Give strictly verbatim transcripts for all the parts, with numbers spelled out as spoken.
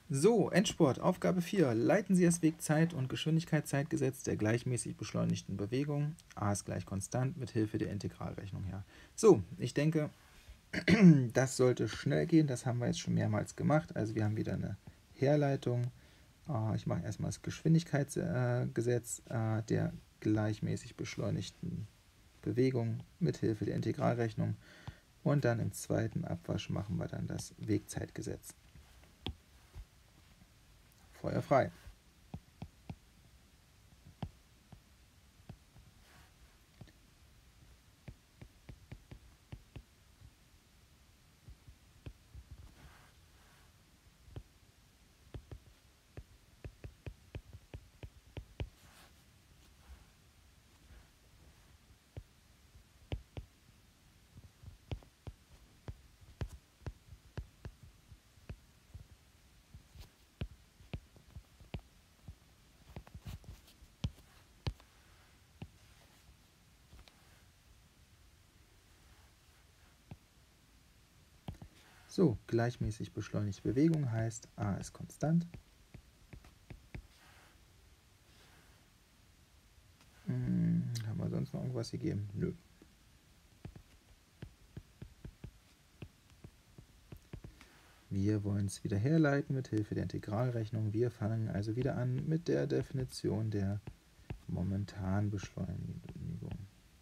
So, Endspurt, Aufgabe vier. Leiten Sie das Wegzeit- und Geschwindigkeitszeitgesetz der gleichmäßig beschleunigten Bewegung a ist gleich konstant mit Hilfe der Integralrechnung her. So, ich denke, das sollte schnell gehen. Das haben wir jetzt schon mehrmals gemacht. Also wir haben wieder eine Herleitung. Ich mache erstmal das Geschwindigkeitsgesetz der gleichmäßig beschleunigten Bewegung mit Hilfe der Integralrechnung. Und dann im zweiten Abwasch machen wir dann das Wegzeitgesetz. Feuer frei. So, gleichmäßig beschleunigte Bewegung heißt, a ist konstant. Hm, haben wir sonst noch irgendwas gegeben? Nö. Wir wollen es wieder herleiten mit Hilfe der Integralrechnung. Wir fangen also wieder an mit der Definition der momentanen Beschleunigung.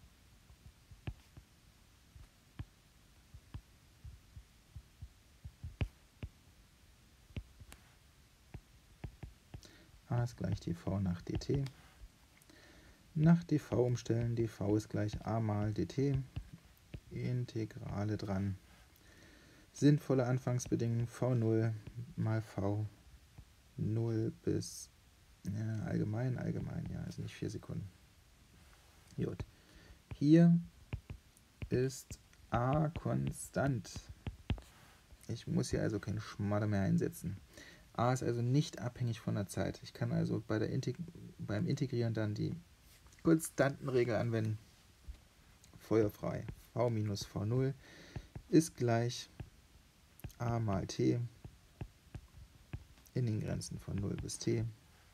A ist gleich dv nach dt. Nach dv umstellen, dv ist gleich a mal dt. Integrale dran. Sinnvolle Anfangsbedingungen v null mal v null bis ja, allgemein, allgemein, ja, also nicht vier Sekunden. Gut. Hier ist a konstant. Ich muss hier also keinen Schmadder mehr einsetzen. A ist also nicht abhängig von der Zeit. Ich kann also bei der Integ beim Integrieren dann die Konstantenregel anwenden. Feuerfrei. V minus v null ist gleich a mal t in den Grenzen von null bis t.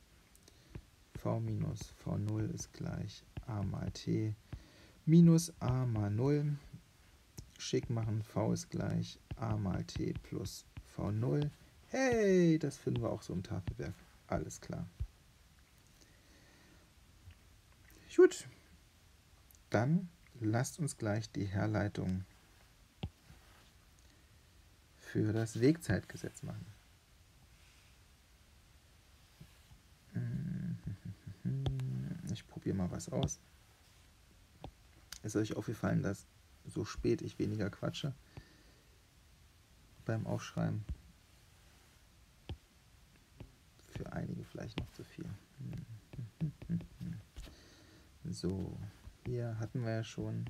V minus v null ist gleich a mal t minus a mal null. Schick machen, v ist gleich a mal t plus v null. Hey, das finden wir auch so im Tafelwerk. Alles klar. Gut, dann lasst uns gleich die Herleitung für das Wegzeitgesetz machen. Ich probiere mal was aus. Ist euch aufgefallen, dass so spät ich weniger quatsche beim Aufschreiben? Für einige vielleicht noch zu viel. So, hier hatten wir ja schon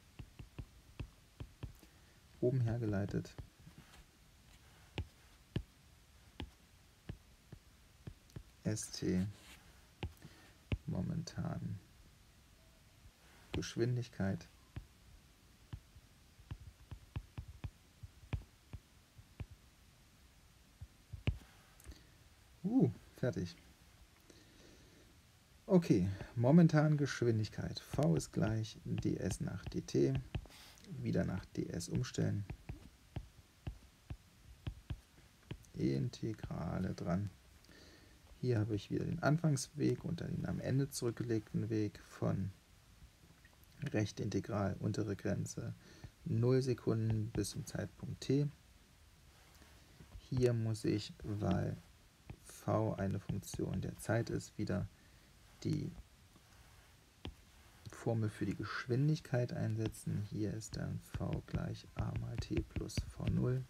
oben hergeleitet. St momentan Geschwindigkeit Uh, fertig. Okay, momentan Geschwindigkeit. V ist gleich ds nach dt. Wieder nach ds umstellen. Integrale dran. Hier habe ich wieder den Anfangsweg und dann den am Ende zurückgelegten Weg von rechte Integral, untere Grenze null Sekunden bis zum Zeitpunkt t. Hier muss ich, weil v eine Funktion der Zeit ist, wieder die Formel für die Geschwindigkeit einsetzen. Hier ist dann v gleich a mal t plus v null.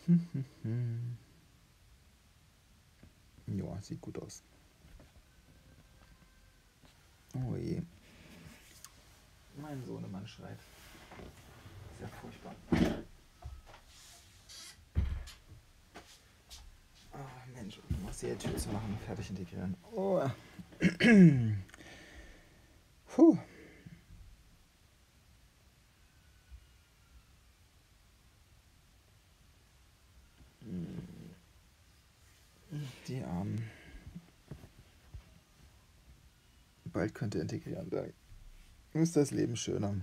Ja, sieht gut aus. Oh je. Mein Sohnemann schreit. Sehr furchtbar. Ah, Mensch, ich muss die Tür zu machen und fertig integrieren. Oh. Puh. Die Armen. Bald könnt ihr integrieren, dann ist das Leben schöner.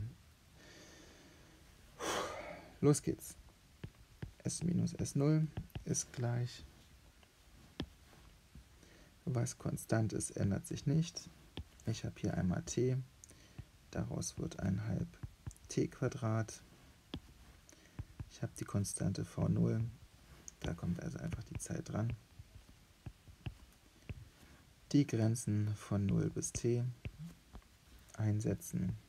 Los geht's. S minus S null ist gleich. Was konstant ist, ändert sich nicht. Ich habe hier einmal t. Daraus wird ein halb t Quadrat. Ich habe die Konstante v null. Da kommt also einfach die Zeit dran. Die Grenzen von null bis t einsetzen.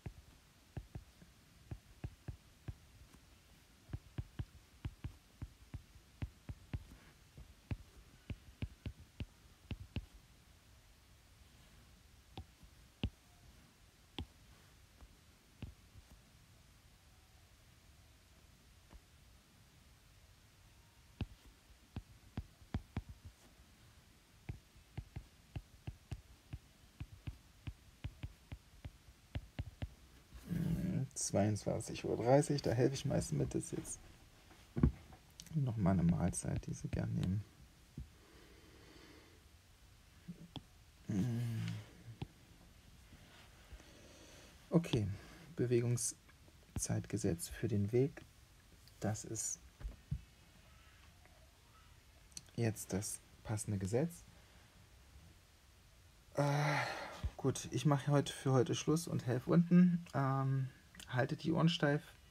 zweiundzwanzig Uhr dreißig, da helfe ich meistens mit, das ist jetzt nochmal eine Mahlzeit, die Sie gern nehmen. Okay, Bewegungszeitgesetz für den Weg, das ist jetzt das passende Gesetz. Äh, gut, ich mache heute für heute Schluss und helfe unten. Ähm, haltet die Ohren steif.